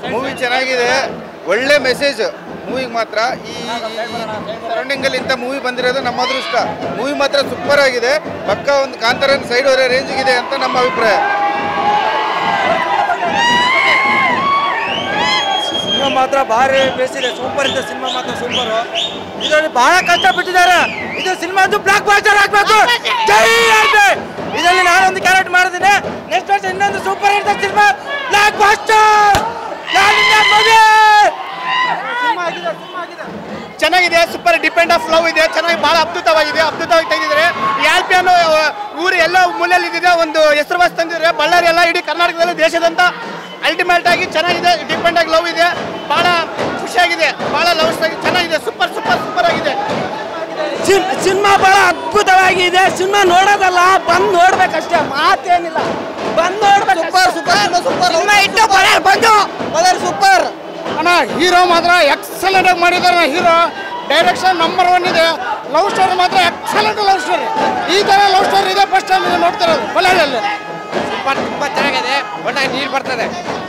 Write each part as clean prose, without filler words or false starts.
Movie ಚೆನ್ನಾಗಿದೆ, ಒಳ್ಳೆ message ಮೂವಿಗೆ ಮಾತ್ರ. ಈ ಸರೌಂಡಿಂಗ್ ಅಲ್ಲಿ ಇಂಥ ಮೂವಿ ಬಂದಿರೋದು ನಮ್ಮ ಅದೃಷ್ಟ. ಮೂವಿ ಮಾತ್ರ ಸೂಪರ್ ಆಗಿದೆ, ಪಕ್ಕ ಒಂದು ಕಾಂತಾರನ್ ಸೈಡ್ ಹೊರ ರೇಂಜ್ಗಿದೆ ಅಂತ ನಮ್ಮ ಅಭಿಪ್ರಾಯ. ಸಿನಿಮಾ ಮಾತ್ರ ಭಾರಿ ಬೇಸಿದೆ, ಸೂಪರ್ ಇದೆ ಸಿನಿಮಾ ಮಾತ್ರ ಸೂಪರ್. ಇದರಲ್ಲಿ ಬಹಳ ಕಷ್ಟಪಟ್ಟಿದ್ದಾರೆ. ಇದು ಸಿನಿಮಾ ಬ್ಲಾಕ್ ಬಾಸ್ಟರ್ ಆಗ್ಬೇಕು. ಜೈ ಆಯ್ತು. ಇದರಲ್ಲಿ ನಾನೊಂದು ಕ್ಯಾರೆಕ್ಟರ್ ಮಾಡಿದ್ದೀನಿ. ನೆಕ್ಸ್ಟ್ ವರ್ಷ ಇನ್ನೊಂದು super hit cinema blockbuster. ಚೆನ್ನಾಗಿದೆ, ಸೂಪರ್ ಡಿಪೆಂಡ್ ಆಫ್ ಲವ್ ಇದೆ, ಚೆನ್ನಾಗಿ ಬಹಳ ಅದ್ಭುತವಾಗಿ ತೆಗೆದಿದ್ದಾರೆ. ಯಾಲ್ಪಿ ಅನ್ನೋ ಊರು ಎಲ್ಲ ಮೂಲೆಯಲ್ಲಿ ಇದ್ದಿದೆ, ಒಂದು ಹೆಸರುವಾಸಿ ತಂದಿದ್ದಾರೆ. ಬಳ್ಳಾರಿ ಎಲ್ಲ ಇಡೀ ಕರ್ನಾಟಕದಲ್ಲಿ ದೇಶದಂತ ಅಲ್ಟಿಮೇಟ್ ಆಗಿ ಚೆನ್ನಾಗಿದೆ, ಡಿಪೆಂಡ್ ಆಗಿ ಲವ್ ಇದೆ, ಬಹಳ ಖುಷಿಯಾಗಿದೆ, ಬಹಳ ಲವ್ ಚೆನ್ನಾಗಿದೆ, ಸೂಪರ್ ಸೂಪರ್ ಸೂಪರ್ ಆಗಿದೆ. ಸಿನಿಮಾ ಬಹಳ ಅದ್ಭುತವಾಗಿದೆ. ಸಿನಿಮಾ ನೋಡೋದಲ್ಲ, ಬಂದು ನೋಡ್ಬೇಕಷ್ಟೇ, ಮಾತೇನಿಲ್ಲ, ಬಂದು ನೋಡ್ಬೇಕು. ಸೂಪರ್ ಸೂಪರ್ ಸೂಪರ್ ಸೂಪರ್ ಅಣ್ಣ. ಹೀರೋ ಮಾತ್ರ ಎಕ್ಸಲೆಂಟ್ ಆಗಿ ಮಾಡಿದ್ದಾರೆ. ಹೀರೋ ಡೈರೆಕ್ಷನ್ ನಂಬರ್ 1 ಇದೆ. ಲವ್ ಸ್ಟೋರಿ ಮಾತ್ರ ಎಕ್ಸಲೆಂಟ್ ಲವ್ ಸ್ಟೋರಿ. ಈ ತರ ಲವ್ ಸ್ಟೋರಿ ಇದೆ ಫಸ್ಟ್ ಟೈಮ್ ನೋಡ್ತಾ ಇರೋದು ಬಳ್ಳಾರಿಯಲ್ಲಿ. ಸೂಪರ್ ತುಂಬಾ ಚೆನ್ನಾಗಿದೆ, ಒಳ್ಳೆ ನೀರು ಬರ್ತದೆ,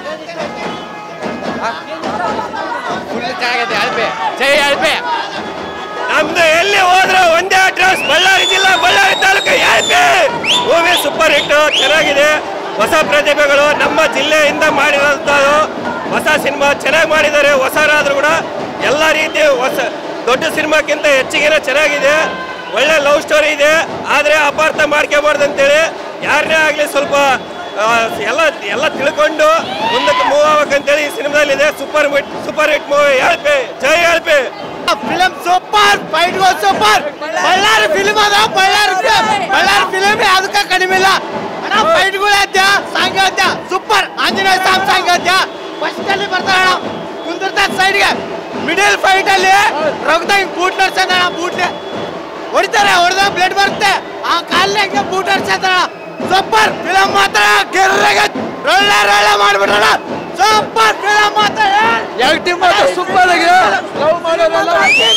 ಫುಲ್ ಚೆನ್ನಾಗಿದೆ. ಅಲ್ಪೆ ಜೈ ಅಲ್ಪೆ. ನಮ್ದು ಎಲ್ಲಿ ಹೋದ್ರು ಒಂದೇ ಅಡ್ರೆಸ್, ಬಳ್ಳಾರಿ ಜಿಲ್ಲಾ, ಬಳ್ಳಾರಿ ತಾಲೂಕು ಯಾಲ್ಪೆ. ಮೂವಿ ಸೂಪರ್ ಹಿಟ್, ಚೆನ್ನಾಗಿದೆ. ಹೊಸ ಪ್ರತಿಭೆಗಳು ನಮ್ಮ ಜಿಲ್ಲೆಯಿಂದ ಮಾಡಿರೋಂಥದ್ದು ಹೊಸ ಸಿನಿಮಾ ಚೆನ್ನಾಗಿ ಮಾಡಿದ್ದಾರೆ. ಹೊಸರಾದ್ರೂ ಕೂಡ ಎಲ್ಲ ರೀತಿ ಹೊಸ ದೊಡ್ಡ ಸಿನಿಮಾಕ್ಕಿಂತ ಹೆಚ್ಚಿಗೆ ಚೆನ್ನಾಗಿದೆ. ಒಳ್ಳೆ ಲವ್ ಸ್ಟೋರಿ ಇದೆ, ಆದರೆ ಅಪಾರ್ಥ ಮಾಡ್ಕೋಬಾರ್ದು ಅಂತೇಳಿ ಯಾರನ್ನೇ ಆಗಲಿ ಸ್ವಲ್ಪ ಎಲ್ಲ ತಿಳ್ಕೊಂಡು ಮುಂದಕ್ಕೆ ಮೂವ್ ಆಗ್ಬೇಕಂತೇಳಿ ಈ ಸಿನಿಮಾದಲ್ಲಿದೆ. ಸೂಪರ್ ಹಿಟ್ ಮೂವಿ ಯಾಲ್ಪೆ. ಜೈ ಯಾಲ್ಪೆ. Film super, fight super. Bellary film ಅದ, ಬಳ್ಳಾರಿ ಫಿಲ್ಮ್ ಅದಕ್ಕೆ ಕಡಿಮೆ ಇಲ್ಲ ಅಣ್ಣ. ಫೈಟ್ಗಳು ಅದ್ಯ, ಸಾಂಗ್ ಅದ್ಯ ಸೂಪರ್. ಆಂಜನೇಯ ಸ್ವಾಮಿ ಸಾಂಗ್ ಅದ್ಯ ಫಸ್ಟ್ ಅಲ್ಲಿ ಬರ್ತಾರ ಅಣ್ಣ, ಕುಂದಿರ್ತಾರ ಸೈಡ್ಗೆ. ಮಿಡಲ್ ಫೈಟ್ ಅಲ್ಲಿ ರೊಗ್ದಾಗ ಬೂಟ್ ನಡ್ಸಂದ ಬೂಟ್ಲೆ ಹೊಡಿತಾರೆ, ಹೊಡೆದ ಬ್ಲಡ್ ಬರುತ್ತೆ, ಆ ಕಾಲಿಗೆ ಬೂಟ್ ನಡ್ಸಂತಾರ. ಸೂಪರ್ ಫಿಲಂ ಮಾತ್ರ ಗೆರ್ರೆಗೆ ರೊಳ್ಳೆ ಮಾಡ್ಬಿಟ್ರಣ. ಸೂಪರ್ ಫಿಲಂ ಮಾತ್ರ, ಆಕ್ಟಿಂಗ್ ಮಾತ್ರ ಸೂಪರ್ ಆಗಿದೆ. ಲವ್ ಮಾಡೋದಲ್ಲ,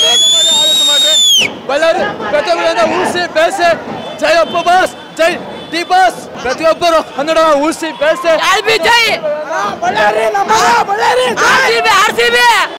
ಬಳ್ಳಾರಿ ಪ್ರತಿಯೊಬ್ಬರಿಂದ ಉಳಿಸಿ ಬೆಳೆಸಿ. ಜೈ ಅಪ್ಪ ಬಾಸ್, ಜೈ ಡಿ ಬಾಸ್. ಪ್ರತಿಯೊಬ್ಬರು ಕನ್ನಡ ಉಳಿಸಿ ಬೆಳೆಸಿ. ಬಳ್ಳಾರಿ